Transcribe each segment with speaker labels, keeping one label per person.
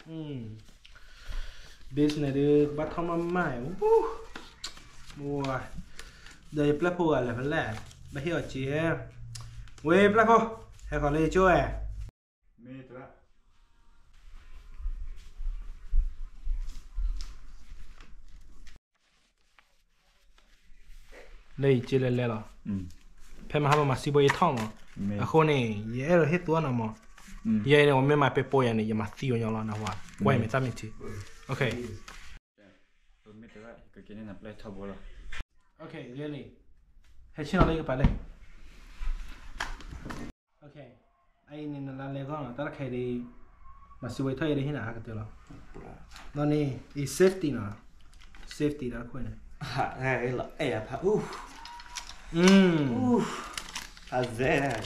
Speaker 1: business dia bắt thăm âm mãi mua đời plug phù là vấn đề bây giờ chị quê plug phù hay còn lấy chỗ à đây chỉ là lẽ rồi phải mà học mà xí bơi thong mà à khôn này dễ rồi hết tuổi nào mà dễ này mình mà phải bơi này mà xí vào nhau nào hoa quay mình tạm chứ ok ok really hay xin lấy cái bài này ok anh nên là lấy con là ta khai đi mà xí bơi thay đi thế nào cái tiêu nó này is safety nào safety đó quên này
Speaker 2: Hay là ép hả? À dễ.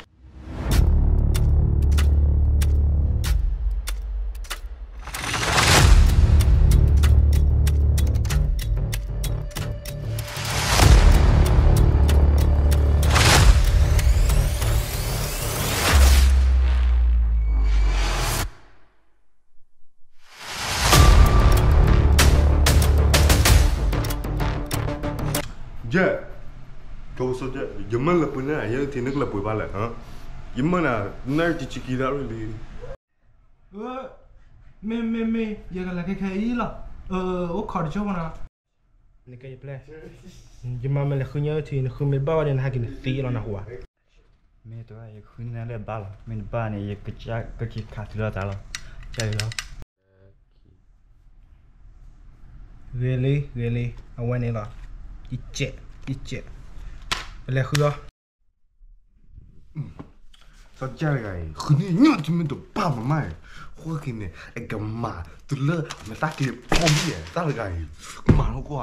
Speaker 3: Yeah, câu số chứ, giờ mới lập bữa này, giờ thì nước lập bữa ba lại hả? Giờ mới là nay chỉ kia đó rồi đi.
Speaker 1: Me, giờ là cái ý là, ô khó đi chỗ nào? Này cái plei. Giờ mà mình là khơi nhớ thì khơi mình bao nhiêu hai cái tí là nào hoa.
Speaker 2: Me tôi ai khơi này là ba là, mình ba này cái khát ra ta là, chạy rồi.
Speaker 1: Really, I want it là. Ít chết lại khứa
Speaker 3: sao chơi cái khứa này nhớ thì mình được bao mà mai hoa cái này anh cầm mà từ lơ mà ta kịp không biết ta là cái mà nó quá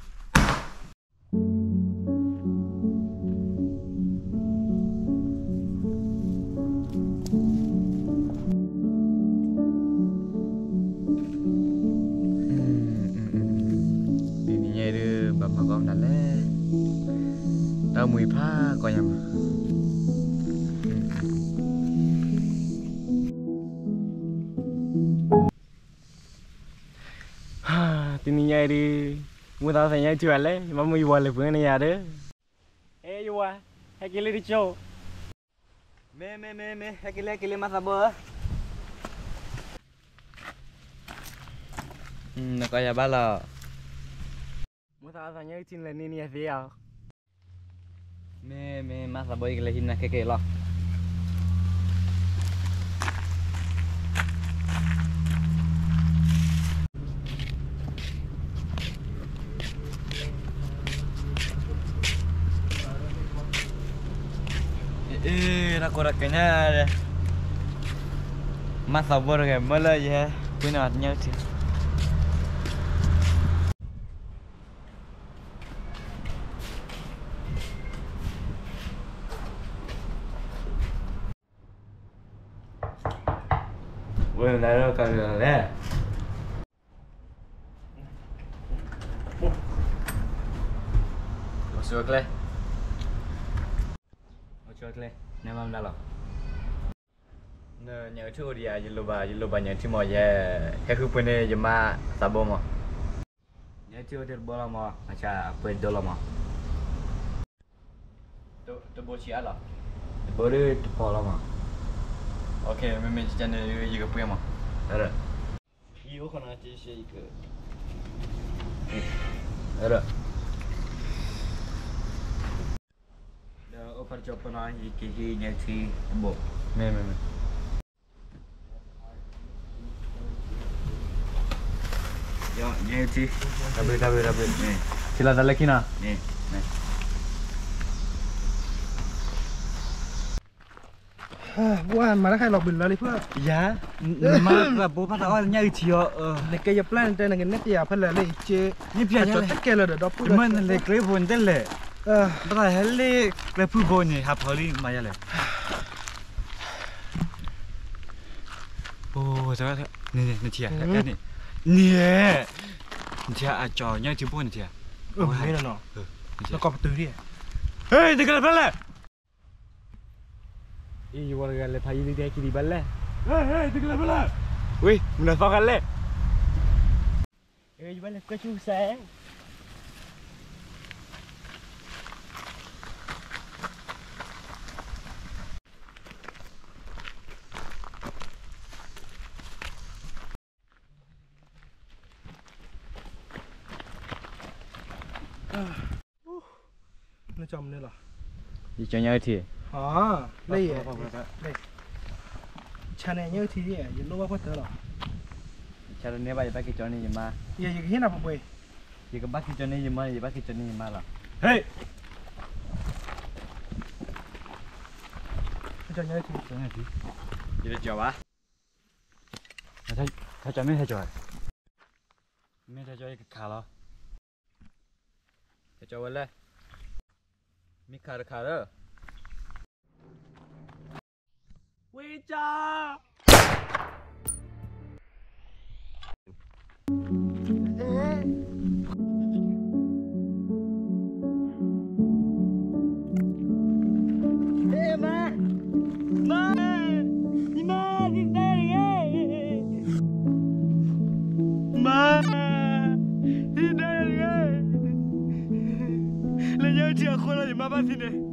Speaker 2: tao mùi pha coi nhầm
Speaker 4: tụi mình nhảy đi mua tao phải nhảy chuyện lấy mà mùi bò lại phương này nhà đấy ê yêu à hay cái lấy đi châu
Speaker 2: mẹ hay cái lấy mà sao bơ nó coi nhà ba lò
Speaker 4: mua tao phải nhảy chuyện là nên nhà gì à
Speaker 2: mẹ mà sao bơ cái lấy hình cái lò nak korang kena masa borge malah ya punya artinya sih boleh naruh kalau le masuk le nè mâm đâu nè nhớ chú đi à lu ba nhớ chú mò về cái khu bên này giờ mà sabo mà nhớ chú đi bola mà acha quên đô la mà tu bố chia là bố đi bola mà ok mình chỉ chân này gì cái quên mà được yêu con nào chỉ sẽ cái được percobaan ini nyati bo. Me. Yo nyati. Rabe. Nih. Sila dah lagi na. Nih.
Speaker 1: bukan mana kayak log bilang itu
Speaker 2: ya mà bố bắt đầu nhảy chiều
Speaker 1: này cái plan trên này net ya phải là lấy chế
Speaker 2: như bây giờ
Speaker 1: tất cả là đó
Speaker 2: mình lấy cái vốn đấy lệ bắt đầu lấy cái phụ vốn này hấp hơi mà vậy lệ ô trời ơi nè chị cái này nè chị cho nhảy chiều vốn chị
Speaker 1: hay là nó có từ đi
Speaker 2: ê đừng có làm vậy
Speaker 4: Iya warga le pagi dia kiri balik.
Speaker 2: Hei, tenggelam bala.
Speaker 4: Wih, mendapat le. Jual kau susah.
Speaker 1: Nó chồng đây là.
Speaker 4: Đi cho nhau thì.
Speaker 1: Đây à. Đây. Cha này nhớ thì gì, giờ lúc bắt tới rồi.
Speaker 2: Cha này bây giờ bác cái chỗ này gì mà.
Speaker 1: Giờ cái nào không quay.
Speaker 2: Giờ cái bác cái chỗ này gì mà, giờ bác cái chỗ này gì mà là.
Speaker 4: Hey.
Speaker 1: Cho nhớ thì.
Speaker 2: Giờ được chưa ba?
Speaker 4: Thay cho mấy thay cho. Mấy thay cho cái khá lo.
Speaker 2: Thay cho vậy. Mi khá đó.
Speaker 1: Quê cha. Lên nhớ chưa khôn là gì mà bắt xin này.